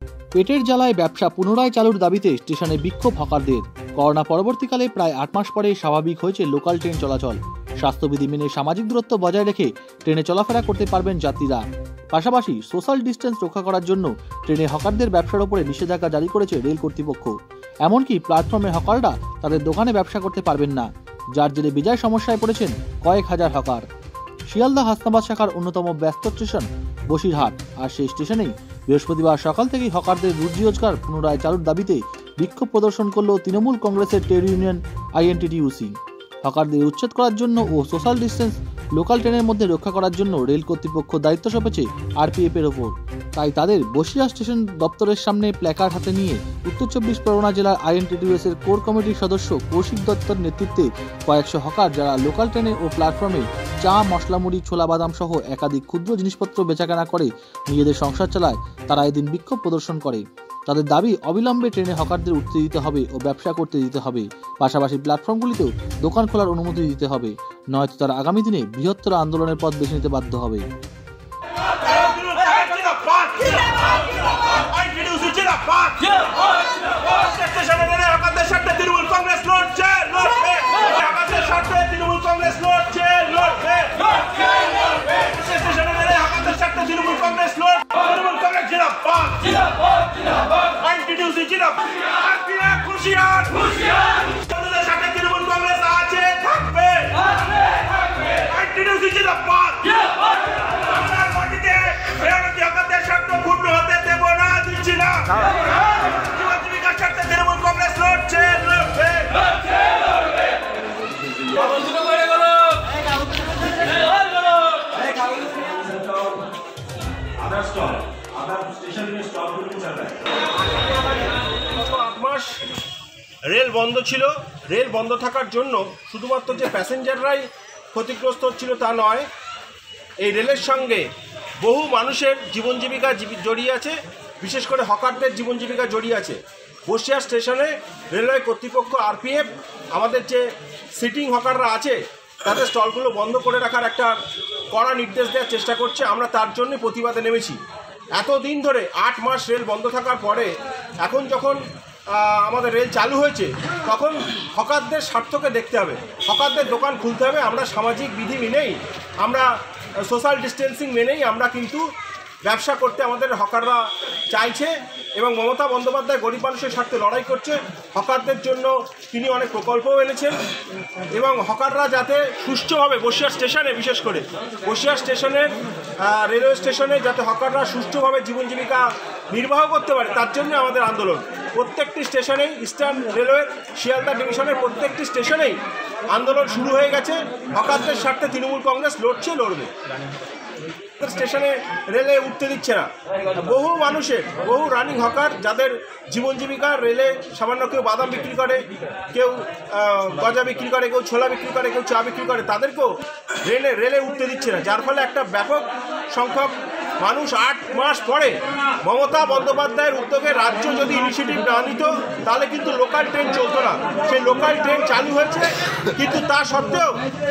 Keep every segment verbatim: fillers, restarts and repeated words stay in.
পেটের জ্বালায় ব্যবসা পুনরায় চালুর দাবিতে স্টেশনে বিক্ষোভ হকারদের। করোনা পরবর্তীকালে প্রায় আট মাস পরে স্বাভাবিক হয়েছে লোকাল ট্রেন চলাচল। স্বাস্থ্যবিধি মেনে সামাজিক দূরত্ব বজায় রেখে ট্রেনে চলাফেরা করতে পারবেন যাত্রীরা। পাশাপাশি সোশ্যাল ডিস্টেন্স রক্ষা করার জন্য ট্রেনে হকারদের ব্যবসার উপরে নিষেধাজ্ঞা জারি করেছে রেল কর্তৃপক্ষ। এমনকি প্ল্যাটফর্মে হকাররা তাদের দোকানে ব্যবসা করতে পারবেন না, যার জেরে বিজয় সমস্যায় পড়েছেন কয়েক হাজার হকার। শিয়ালদা হাসনাবাদ শাখার অন্যতম ব্যস্ত স্টেশন বসিরহাট, আর সেই স্টেশনেই বৃহস্পতিবার সকাল থেকেই হকারদের রুজি রোজগার পুনরায় চালুর দাবিতে বিক্ষোভ প্রদর্শন করল তৃণমূল কংগ্রেসের ট্রেড ইউনিয়ন আইএনটিটিইউসি। হকারদের উচ্ছেদ করার জন্য ও সোশ্যাল ডিস্টেন্স লোকাল ট্রেনের মধ্যে রক্ষা করার জন্য রেল কর্তৃপক্ষ দায়িত্ব সঁপেছে আরপিএফ এর ওপর। তাই তাদের বসিরহাট স্টেশন দপ্তরের সামনে প্ল্যাকার্ড হাতে নিয়ে উত্তর চব্বিশ পরগনা জেলার আইএনটিটিইউসি এর কোর কমিটির সদস্য কৌশিক দত্তর নেতৃত্বে কয়েকশো হকার, যারা লোকাল ট্রেনে ও প্ল্যাটফর্মে চা, মশলা মুড়ি, ছোলা বাদাম সহ একাধিক ক্ষুদ্র জিনিসপত্র বেচাকেনা করে নিজেদের সংসার চালায়, তারা এদিন বিক্ষোভ প্রদর্শন করে। তাদের দাবি, অবিলম্বে ট্রেনে হকারদের উঠতে দিতে হবে ও ব্যবসা করতে দিতে হবে। পাশাপাশি প্ল্যাটফর্মগুলিতেও দোকান খোলার অনুমতি দিতে হবে, নয়তো তারা আগামী দিনে বৃহত্তর আন্দোলনের পথ বেছে নিতে বাধ্য হবে। রেল বন্ধ ছিল। রেল বন্ধ থাকার জন্য শুধুমাত্র যে প্যাসেঞ্জাররাই ক্ষতিগ্রস্ত হচ্ছিল তা নয়, এই রেলের সঙ্গে বহু মানুষের জীবন জীবিকা জড়িয়ে আছে, বিশেষ করে হকারদের জীবন জীবিকা জড়িয়ে আছে। বসিরহাট স্টেশনে রেলওয়ে কর্তৃপক্ষ আরপিএফ আমাদের যে সিটিং হকাররা আছে তাদের স্টলগুলো বন্ধ করে রাখার একটা কড়া নির্দেশ দেওয়ার চেষ্টা করছে। আমরা তার জন্য প্রতিবাদে নেমেছি। এতদিন ধরে আট মাস রেল বন্ধ থাকার পরে এখন যখন আমাদের রেল চালু হয়েছে, তখন হকারদের স্বার্থকে দেখতে হবে, হকারদের দোকান খুলতে হবে। আমরা সামাজিক বিধি মেনেই, আমরা সোশ্যাল ডিস্টেন্সিং মেনেই আমরা কিন্তু ব্যবসা করতে আমাদের হকাররা চাইছে, এবং মমতা বন্দ্যোপাধ্যায় গরিব মানুষের স্বার্থে লড়াই করছে। হকারদের জন্য তিনি অনেক প্রকল্পও এনেছেন, এবং হকাররা যাতে সুষ্ঠুভাবে বসিরহাট স্টেশনে, বিশেষ করে বসিরহাট স্টেশনের রেলওয়ে স্টেশনে যাতে হকাররা সুষ্ঠুভাবে জীবন জীবিকা নির্বাহ করতে পারে, তার জন্য আমাদের আন্দোলন। প্রত্যেকটি স্টেশনেই, ইস্টার্ন রেলওয়ের শিয়ালদা ডিভিশনের প্রত্যেকটি স্টেশনেই আন্দোলন শুরু হয়ে গেছে। হকারদের স্বার্থে তৃণমূল কংগ্রেস লড়ছে, লড়বে। স্টেশনে রেলে উঠতে দিচ্ছে না। বহু মানুষের, বহু রানিং হকার যাদের জীবন জীবিকা রেলে, সামান্য কেউ বাদাম বিক্রি করে, কেউ গজা বিক্রি করে, কেউ ছোলা বিক্রি করে, কেউ চা বিক্রি করে, তাদেরকেও রেলে রেলে উঠতে দিচ্ছে না, যার ফলে একটা ব্যাপক সংখ্যক মানুষ আট মাস পরে মমতা বন্দ্যোপাধ্যায়ের উদ্যোগে রাজ্য যদি ইনিশিয়েটিভ না নিত, তাহলে কিন্তু লোকাল ট্রেন চলতো না। সেই লোকাল ট্রেন চালু হয়েছে, কিন্তু তা সত্ত্বেও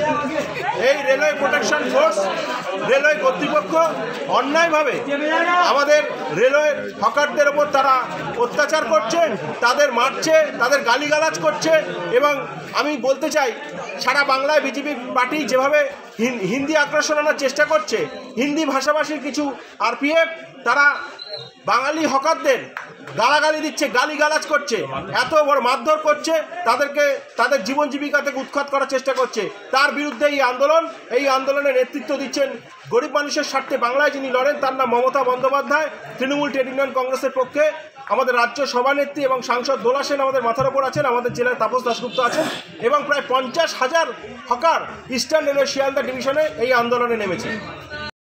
এই রেলওয়ে প্রোটেকশন ফোর্স, রেলওয়ে কর্তৃপক্ষ অন্যায়ভাবে আমাদের রেলওয়ে হকারদের ওপর তারা অত্যাচার করছে, তাদের মারছে, তাদের গালিগালাজ করছে। এবং আমি বলতে চাই, সারা বাংলায় বিজেপি পার্টি যেভাবে হিন্দি আগ্রাসন আনার চেষ্টা করছে, হিন্দি ভাষাভাষীর কিছু আরপিএফ তারা বাঙালি হকারদের গালাগালি দিচ্ছে, গালিগালাজ করছে, এত বড় মারধর করছে, তাদেরকে তাদের জীবন জীবিকা থেকে উৎখাত করার চেষ্টা করছে। তার বিরুদ্ধে এই আন্দোলন, এই আন্দোলনের নেতৃত্ব দিচ্ছেন গরিব মানুষের স্বার্থে বাংলায় যিনি লড়েন, তার নাম মমতা বন্দ্যোপাধ্যায়। তৃণমূল ট্রেড ইউনিয়ন কংগ্রেসের পক্ষে আমাদের রাজ্য সভানেত্রী এবং সাংসদ দোলা সেন আমাদের মাথার ওপর আছেন, আমাদের জেলায় তাপস দাশগুপ্ত আছেন, এবং প্রায় পঞ্চাশ হাজার হকার ইস্টার্ন রেলওয়ে শিয়ালদা ডিভিশনে এই আন্দোলনে নেমেছে।